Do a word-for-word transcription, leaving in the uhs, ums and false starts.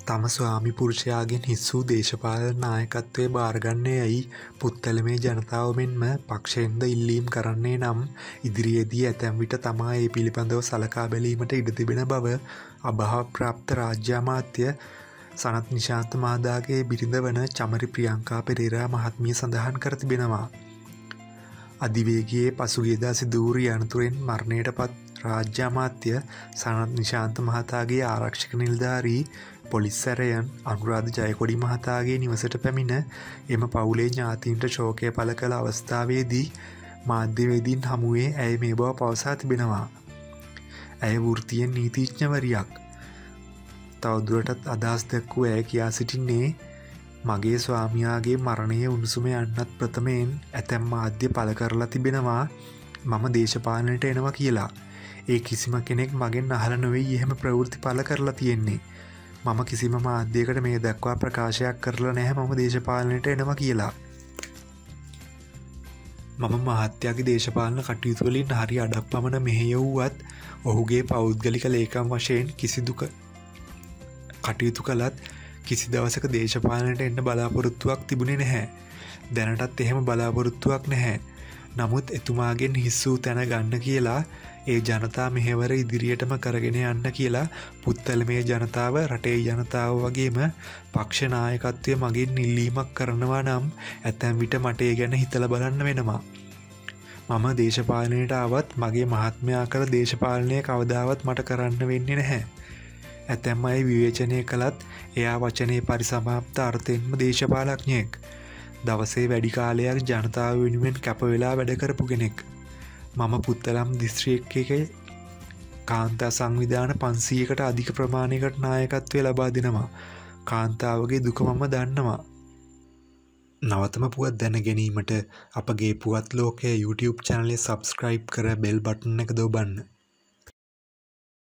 තම ස්වාමි පුරුෂයාගෙන් හිස් වූ දේශපාලන නායකත්වය බාරගන්නේ ඇයි පුත්තලමේ ජනතාව මෙන්ම පක්ෂයෙන්ද ඉල්ලීම් කරන්නේ නම් ඉදිරියේදී ඇතැම් විට තමා ඒ පිළිබඳව සලකා බැලීමට ඉඩ තිබෙන බව අභාවප්‍රාප්ත රාජ්‍ය අමාත්‍ය සනත් නිශාන්ත මහතාගේ බිරිඳ වන චමරි ප්‍රියංකා පෙරේරා මහත්මිය සඳහන් කර තිබෙනවා. අධිවේගයේ පසුගියදා සිදු වූ අනතුරෙන් මරණයට පත් රාජ්‍ය අමාත්‍ය සනත් නිශාන්ත මහතාගේ ආරක්ෂක නිලධාරී පොලිස් සැරයන් අනුරාධ ජයකොඩි මහතාගේ නිවසට පැමිණ එම පවුලේ ඥාතීන්ට ශෝකය පළ කළ අවස්ථාවේදී මාධ්‍යවේදීන් හමුවේ ඇය මේ බව පවසා තිබෙනවා. ඇය වෘත්තියෙන් නීතිඥවරියක්. තවදුරටත් අදහස් දැක්වූ ඇය කියා සිටින්නේ මගේ ස්වාමියාගේ මරණයේ උණුසුම යන්නත් ප්‍රථමයෙන් ඇතැම් මාධ්‍ය පළ කරලා තිබෙනවා මම දේශපාලනයට එනවා කියලා. ඒ කිසිම කෙනෙක් මගෙන් අහලා නෙවෙයි එහෙම ප්‍රවෘත්ති පළ කරලා තියෙන්නේ. මම කිසිම මාධ්‍යයකට මේ දක්වා ප්‍රකාශයක් කරලා නැහැ මම දේශපාලනයට එනවා කියලා. මම මහත්තයාගේ දේශපාලන කටයුතු වලින් හරි අඩප්පමණ මෙහෙයවුවත් ඔහුගේ පෞද්ගලික ලේකම් වශයෙන් කිසිදු කටයුතු කළත් කිසි දවසක දේශපාලනයට එන්න බලාපොරොත්තුවක් තිබුණේ නැහැ. දැනටත් එහෙම බලාපොරොත්තුවක් නැහැ. නමුත් එතුමාගෙන් හිස් වූ තැන ගන්න කියලා ඒ ජනතා මෙහෙවර ඉදිරියටම කරගෙන යන්න කියලා පුත්තලමේ ජනතාව රටේ ජනතාව වගේම පක්ෂ නායකත්වය මගින් ඉල්ලීමක් කරනවා නම් ඇතැම් විට මට ඒ ගැන හිතලා බලන්න වෙනවා. මම දේශපාලනයට ආවත් මගේ මහත්මයා කළ දේශපාලනය කවදාවත් මට කරන්න වෙන්නේ නැහැ. ඇතැම් අය විවේචනය කළත් එයා වචනේ පරිසමාප්ත අර්ථයෙන්ම දේශපාලඥයෙක්. දවසේ වැඩි කාලයක් ජනතාව වෙනුවෙන් කැප වෙලා වැඩ කරපු කෙනෙක්. මම පුත්තලම් දිස්ත්‍රික්කයේ කාන්තා සංවිධාන පන්සීයකට අධික ප්‍රමාණයකට නායකත්වය ලබා දෙනවා. කාන්තාවගේ දුක මම දන්නවා. නවතම පුවත් දැන ගැනීමට අපගේ පුවත් ලෝකයේ YouTube channel එක subscribe කර bell button එක දොබන්න.